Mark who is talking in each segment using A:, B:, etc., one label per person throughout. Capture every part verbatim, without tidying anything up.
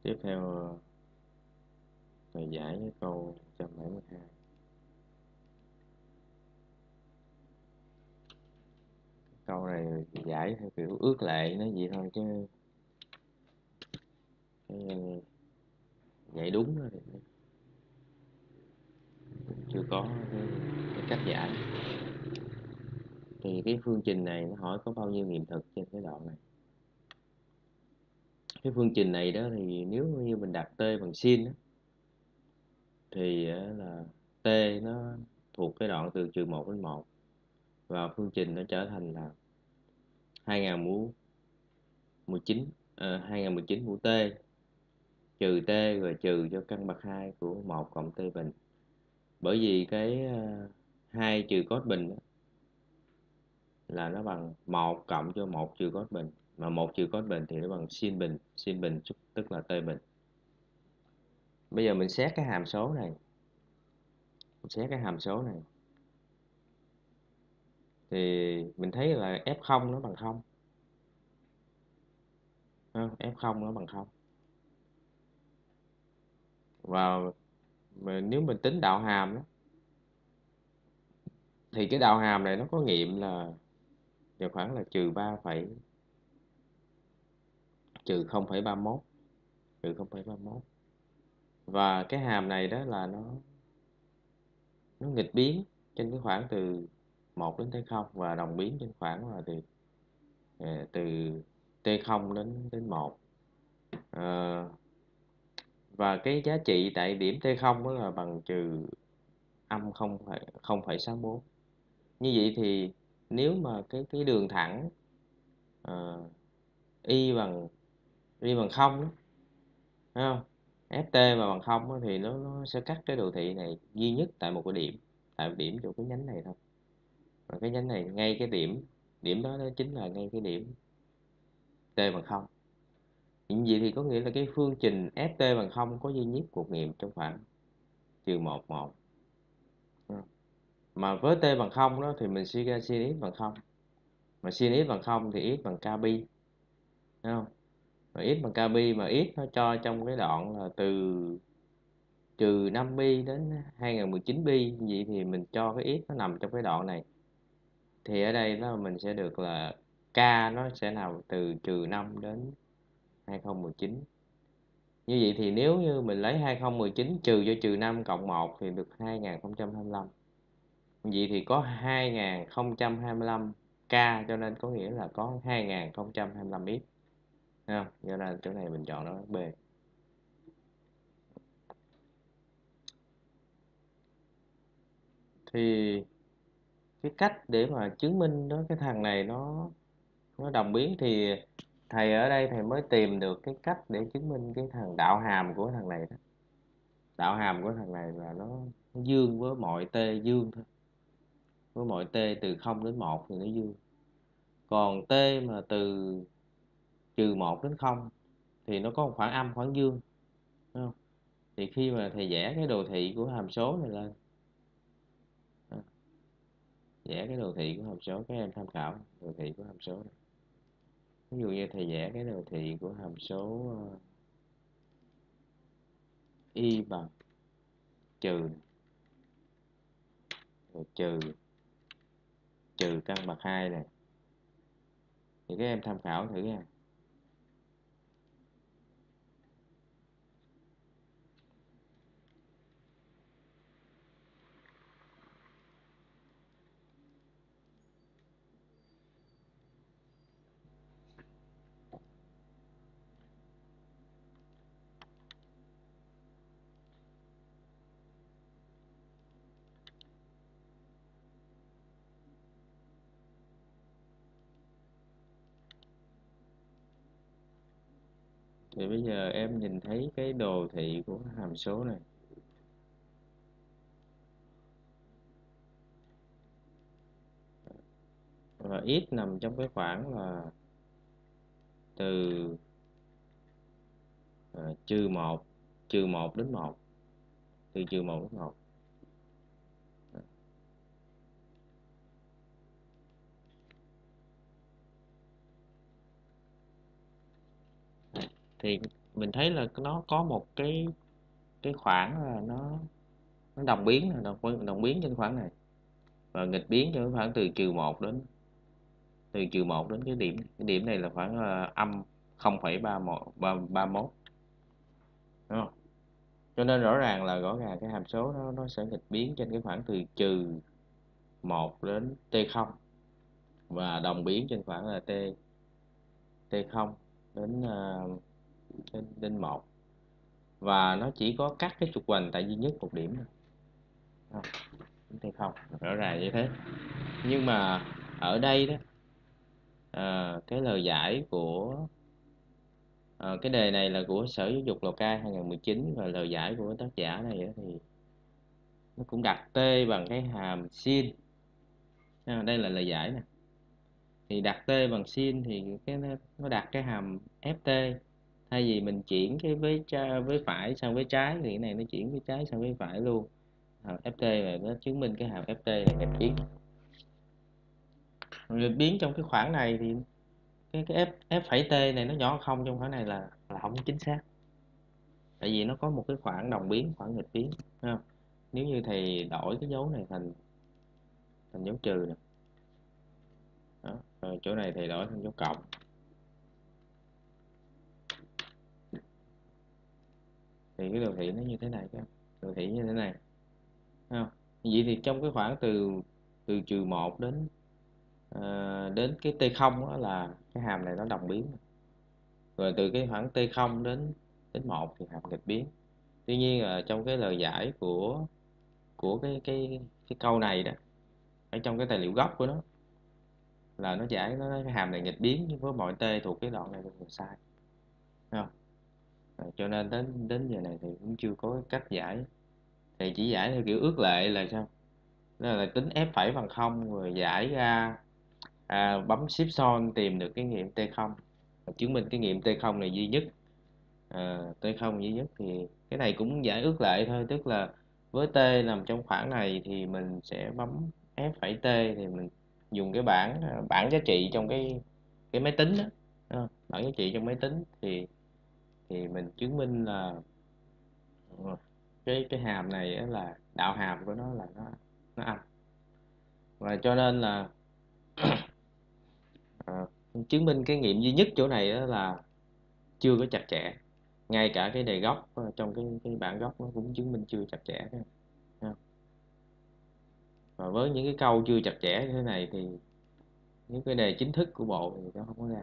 A: Tiếp theo thầy giải cái câu một trăm bảy mươi hai. Câu này giải theo kiểu ước lệ nó vậy thôi chứ cái giải đúng đó thì chưa có cái, cái cách giải. Thì cái phương trình này nó hỏi có bao nhiêu nghiệm thực trên cái đoạn này. Cái phương trình này đó thì nếu như mình đặt t bằng sin đó, thì là t nó thuộc cái đoạn từ trừ một đến một, và phương trình nó trở thành là hai nghìn mũ mũ chín, uh, hai nghìn mười chín mũ t trừ t rồi trừ cho căn bậc hai của một cộng t bình. Bởi vì cái uh, hai trừ cos bình đó, là nó bằng một cộng cho một trừ cos bình, mà một trừ cos bình thì nó bằng sin bình, sin bình tức là t bình. Bây giờ mình xét cái hàm số này, mình xét cái hàm số này thì mình thấy là ép không nó bằng không, không? ép không nó bằng không. Và nếu mình tính đạo hàm đó, thì cái đạo hàm này nó có nghiệm là vào khoảng là trừ ba phẩy trừ không phẩy ba mốt, trừ không phẩy ba mốt. Và cái hàm này đó là nó nó nghịch biến trên cái khoảng từ một đến t không, và đồng biến trên khoảng là từ từ t không đến đến một. À, và cái giá trị tại điểm t không đó là bằng trừ âm không phẩy sáu bốn. Như vậy thì nếu mà cái cái đường thẳng uh, y bằng y bằng không đó, thấy không? ft mà bằng không đó, thì nó, nó sẽ cắt cái đồ thị này duy nhất tại một cái điểm, tại một điểm chỗ cái nhánh này thôi. Và cái nhánh này ngay cái điểm điểm đó, đó chính là ngay cái điểm t bằng không. Như vậy thì có nghĩa là cái phương trình ft bằng không có duy nhất một nghiệm trong khoảng trừ một một. Mà với t bằng không đó thì mình suy ra sin x bằng không. Mà sin x bằng không thì x bằng k pi, thấy không? Mà x bằng k pi, mà x nó cho trong cái đoạn là từ trừ năm pi đến hai nghìn mười chín pi, vậy thì mình cho cái x nó nằm trong cái đoạn này. Thì ở đây nó mình sẽ được là k nó sẽ nằm từ trừ năm đến hai nghìn mười chín. Như vậy thì nếu như mình lấy hai nghìn mười chín trừ cho trừ năm cộng một thì được hai nghìn không trăm hai mươi lăm. Vậy thì có hai nghìn không trăm hai mươi lăm k, cho nên có nghĩa là có hai nghìn không trăm hai mươi lăm x. Thấy không? Cho nên chỗ này mình chọn nó B. Thì cái cách để mà chứng minh đó cái thằng này nó nó đồng biến thì thầy ở đây thầy mới tìm được cái cách để chứng minh cái thằng đạo hàm của thằng này đó. Đạo hàm của thằng này là nó, nó dương với mọi t dương thôi. Với mọi t từ không đến một thì nó dương. Còn t mà từ trừ một đến không thì nó có một khoảng âm, khoảng dương, đúng không? Thì khi mà thầy vẽ cái đồ thị của hàm số này lên, vẽ cái đồ thị của hàm số, các em tham khảo đồ thị của hàm số này. Ví dụ như thầy vẽ cái đồ thị của hàm số y bằng trừ rồi trừ trừ căn bậc hai này, thì các em tham khảo thử nha. Thì bây giờ em nhìn thấy cái đồ thị của hàm số này, và x nằm trong cái khoảng là từ uh, trừ một trừ một đến một, từ trừ một đến một. Thì mình thấy là nó có một cái cái khoảng là nó nó đồng biến đồng, đồng biến trên khoảng này, và nghịch biến cho khoảng từ trừ một đến từ trừ một đến cái điểm cái điểm này là khoảng uh, âm không phẩy ba một ba mốt, đúng không? Cho nên rõ ràng là rõ ràng cái hàm số nó nó sẽ nghịch biến trên cái khoảng từ trừ một đến t không, và đồng biến trên khoảng là t t không đến uh, đến, đến một, và nó chỉ có cắt cái trục hoành tại duy nhất một điểm thôi, không? T không rõ ràng như thế. Nhưng mà ở đây đó, à, cái lời giải của à, cái đề này là của Sở Giáo dục Lào Cai hai không một chín, và lời giải của tác giả này thì nó cũng đặt t bằng cái hàm sin. À, đây là lời giải nè, thì đặt t bằng sin thì cái nó, nó đặt cái hàm ft, thay vì mình chuyển cái với với phải sang với trái thì cái này nó chuyển với trái sang với phải luôn, hàm ft này nó chứng minh cái hàm ft này nghịch biến. Nghịch biến trong cái khoảng này thì cái cái f f phẩy t này nó nhỏ hơn không trong khoảng này là là không chính xác, tại vì nó có một cái khoảng đồng biến, khoảng nghịch biến, thấy không? Nếu như thầy đổi cái dấu này thành thành dấu trừ nè, đó. Rồi chỗ này thầy đổi thành dấu cộng, thì cái đồ thị nó như thế này, các đồ thị như thế này, thấy không? Vậy thì trong cái khoảng từ từ trừ một đến à, đến cái t không đó là cái hàm này nó đồng biến, rồi từ cái khoảng t không đến đến một thì hàm nghịch biến. Tuy nhiên là trong cái lời giải của của cái cái cái câu này đó, ở trong cái tài liệu gốc của nó là nó giải nó cái hàm này nghịch biến với mọi t thuộc cái đoạn này là sai, thấy không? Rồi, cho nên đến đến giờ này thì cũng chưa có cách giải, thì chỉ giải theo kiểu ước lệ là sao, đó là tính f phẩy bằng không rồi giải ra, à, bấm shift son tìm được cái nghiệm t không, chứng minh cái nghiệm t không này duy nhất, à, t không duy nhất. Thì cái này cũng giải ước lệ thôi, tức là với t nằm trong khoảng này thì mình sẽ bấm f phẩy t, thì mình dùng cái bảng bảng giá trị trong cái cái máy tính đó, đó, bảng giá trị trong máy tính thì thì mình chứng minh là ờ, cái cái hàm này là đạo hàm của nó là nó nó âm, và cho nên là à, chứng minh cái nghiệm duy nhất chỗ này đó là chưa có chặt chẽ, ngay cả cái đề gốc trong cái cái bản gốc nó cũng chứng minh chưa chặt chẽ, và với những cái câu chưa chặt chẽ như thế này thì những cái đề chính thức của bộ thì nó không có ra.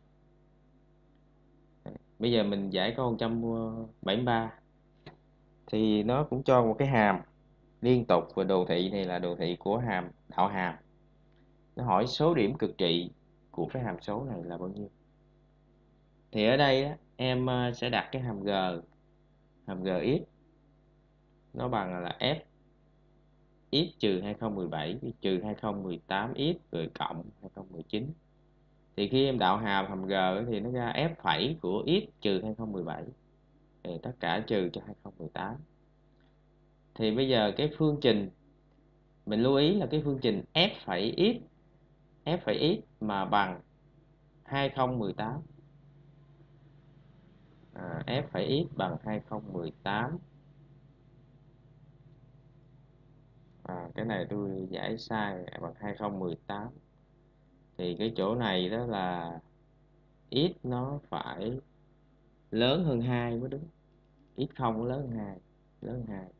A: Bây giờ mình giải câu một trăm bảy mươi ba, thì nó cũng cho một cái hàm liên tục, và đồ thị này là đồ thị của hàm đạo hàm. Nó hỏi số điểm cực trị của cái hàm số này là bao nhiêu. Thì ở đây á, em ờ, sẽ đặt cái hàm g, hàm gx nó bằng là f x trừ hai không một bảy trừ hai không một tám x rồi cộng hai không một chín. Thì khi em đạo hàm hàm g thì nó ra f phẩy của x trừ hai không một bảy, thì tất cả trừ cho hai không một tám. Thì bây giờ cái phương trình mình lưu ý là cái phương trình f phẩy x, f phẩy x mà bằng hai không một tám, à, f phẩy x bằng hai không một tám. À, cái này tôi giải sai, bằng hai không một tám, thì cái chỗ này đó là x nó phải lớn hơn hai mới đúng, x không lớn hơn hai, lớn hơn hai,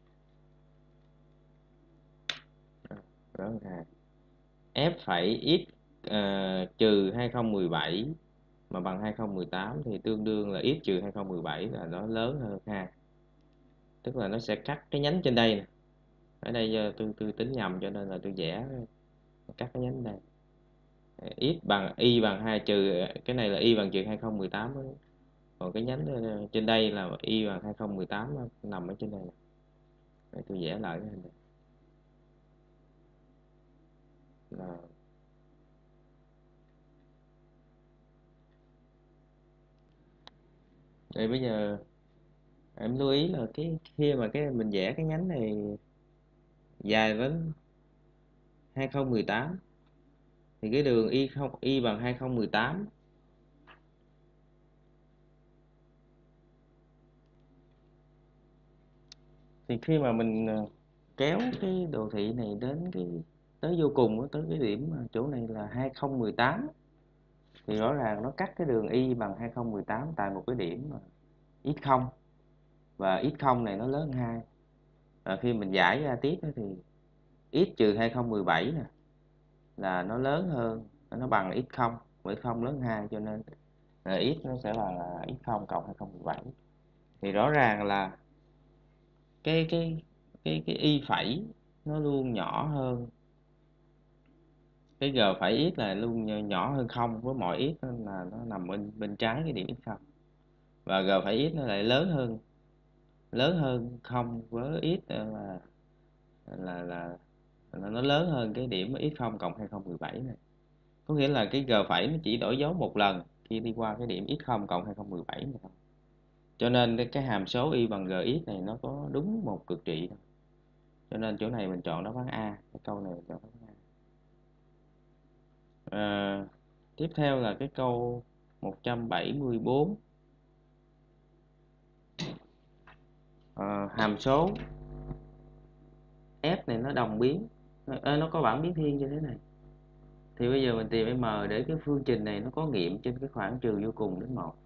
A: à, lớn hơn hai. F phẩy x uh, trừ hai không một bảy mà bằng hai không một tám thì tương đương là x trừ hai không một bảy là nó lớn hơn hai, tức là nó sẽ cắt cái nhánh trên đây nè. Ở đây giờ tôi tôi tính nhầm cho nên là tôi vẽ cắt cái nhánh đây, x bằng y bằng hai trừ cái này là y bằng trừ hai không một tám đó. Còn cái nhánh trên đây là y bằng hai không một tám, nó nằm ở trên đây nè. Để tôi vẽ lại cái hình này là đây. Bây giờ em lưu ý là cái khi mà cái mình vẽ cái nhánh này dài đến hai không một tám thì cái đường y không y bằng hai không một tám Thì khi mà mình ờ, kéo cái đồ thị này đến cái tới vô cùng, tới cái điểm mà chỗ này là hai không một tám, thì rõ ràng nó cắt cái đường y bằng hai không một tám tại một cái điểm mà x không, và x không này nó lớn hơn hai. Và khi mình giải ra tiếp thì x trừ hai không một bảy nè là nó lớn hơn, nó bằng x không, bởi không lớn hơn hai, cho nên là x nó sẽ bằng là x không cộng hai không một bảy. Thì rõ ràng là cái cái cái cái y phẩy nó luôn nhỏ hơn cái g phẩy x, là luôn nhỏ hơn không với mọi x, nên là nó nằm bên bên trái cái điểm x không, và g phẩy x nó lại lớn hơn lớn hơn không với x, là là là, là nó lớn hơn cái điểm x không cộng hai không một bảy này. Có nghĩa là cái g phẩy nó chỉ đổi dấu một lần khi đi qua cái điểm x không cộng hai không một bảy này thôi. Cho nên cái hàm số y bằng gx này nó có đúng một cực trị thôi. Cho nên chỗ này mình chọn đáp án A, cái câu này mình chọn đáp án A. À, tiếp theo là cái câu một trăm bảy mươi bốn. À, hàm số f này nó đồng biến, à, nó có bảng biến thiên như thế này. Thì bây giờ mình tìm m để cái phương trình này nó có nghiệm trên cái khoảng trừ vô cùng đến một.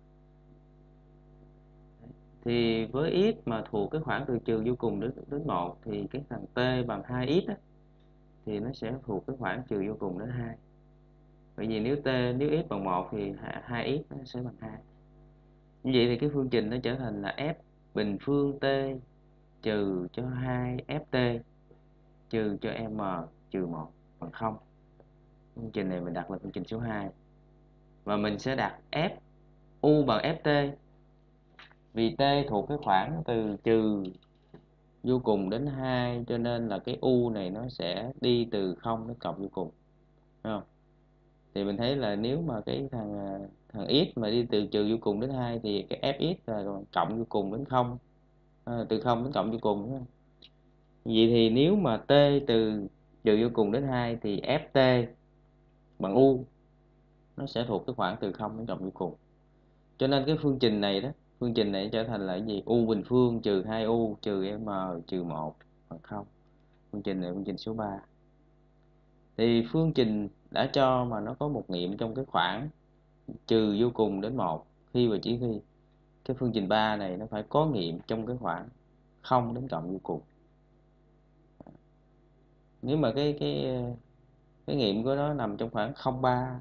A: Thì với x mà thuộc cái khoảng từ trừ vô cùng đến đến một thì cái thằng t bằng hai x á, thì nó sẽ thuộc cái khoảng trừ vô cùng đến hai. Bởi vì nếu t nếu x bằng một thì hai x nó sẽ bằng hai. Như vậy thì cái phương trình nó trở thành là f bình phương t trừ cho hai ft trừ cho m trừ một bằng không. Phương trình này mình đặt là phương trình số hai. Và mình sẽ đặt f u bằng ft, vì t thuộc cái khoảng từ trừ vô cùng đến hai, cho nên là cái u này nó sẽ đi từ không đến cộng vô cùng, đúng không? Thì mình thấy là nếu mà cái thằng thằng x mà đi từ trừ vô cùng đến hai thì cái fx là cộng vô cùng đến không, à, từ không đến cộng vô cùng, đúng không? Vậy thì nếu mà t từ trừ vô cùng đến hai thì ft bằng u nó sẽ thuộc cái khoảng từ không đến cộng vô cùng. Cho nên cái phương trình này đó, phương trình này trở thành là cái gì? U bình phương trừ hai u trừ m trừ một bằng không. Phương trình này phương trình số ba. Thì phương trình đã cho mà nó có một nghiệm trong cái khoảng trừ vô cùng đến một, khi và chỉ khi cái phương trình ba này nó phải có nghiệm trong cái khoảng không đến cộng vô cùng. Nếu mà cái cái cái nghiệm của nó nằm trong khoảng không ba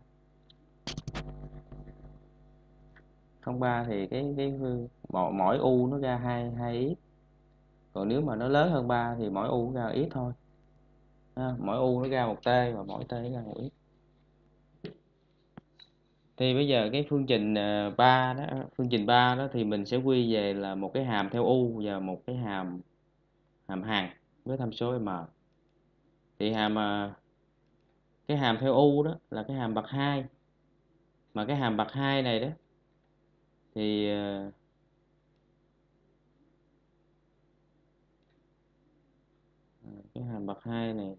A: không ba thì cái cái mỗi, mỗi u nó ra hai hai x. Còn nếu mà nó lớn hơn ba thì mỗi u nó ra x thôi. À, mỗi u nó ra một t và mỗi t nó ra một x. Thì bây giờ cái phương trình ba đó, phương trình ba đó thì mình sẽ quy về là một cái hàm theo u và một cái hàm hàm hằng với tham số m. Thì hàm cái hàm theo u đó là cái hàm bậc hai. Mà cái hàm bậc hai này đó thì cái hàm bậc hai này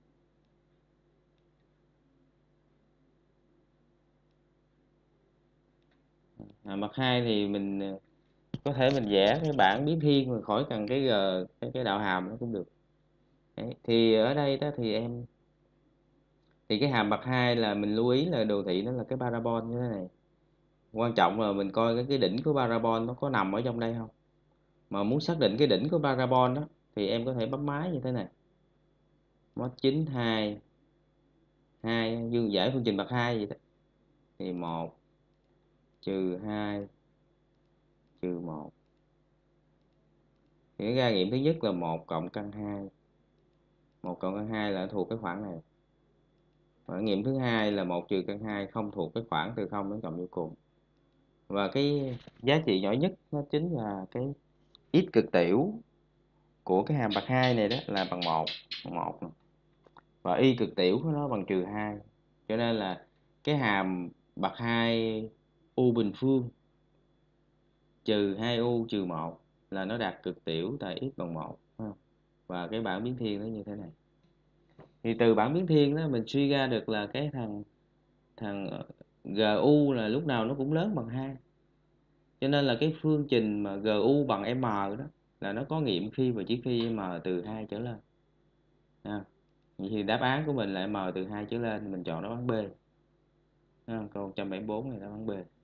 A: hàm bậc hai thì mình có thể mình vẽ cái bảng biến thiên mà khỏi cần cái g cái, cái đạo hàm nó cũng được. Đấy. Thì ở đây đó thì em thì cái hàm bậc hai là mình lưu ý là đồ thị nó là cái parabol như thế này. Quan trọng là mình coi cái, cái đỉnh của parabol nó có nằm ở trong đây không. Mà muốn xác định cái đỉnh của parabol đó thì em có thể bấm máy như thế này. Mod chín hai hai dương giải phương trình bậc hai vậy đó. Thì một trừ hai trừ một. Thì cái ra nghiệm thứ nhất là một cộng căn hai. một cộng căn hai là thuộc cái khoảng này. Và nghiệm thứ hai là một trừ căn hai không thuộc cái khoảng từ không đến cộng vô cùng. Và cái giá trị nhỏ nhất nó chính là cái x cực tiểu của cái hàm bậc hai này đó là bằng một, bằng một. Và y cực tiểu của nó bằng trừ hai. Cho nên là cái hàm bậc hai u bình phương trừ hai u trừ một là nó đạt cực tiểu tại x bằng một. Và cái bảng biến thiên nó như thế này. Thì từ bảng biến thiên đó mình suy ra được là cái thằng thằng gu là lúc nào nó cũng lớn bằng hai. Cho nên là cái phương trình mà gu bằng m đó là nó có nghiệm khi và chỉ khi m từ hai trở lên ha. Vậy thì đáp án của mình là m từ hai trở lên, mình chọn đáp án B ha. Câu một trăm bảy mươi bốn này đáp án B.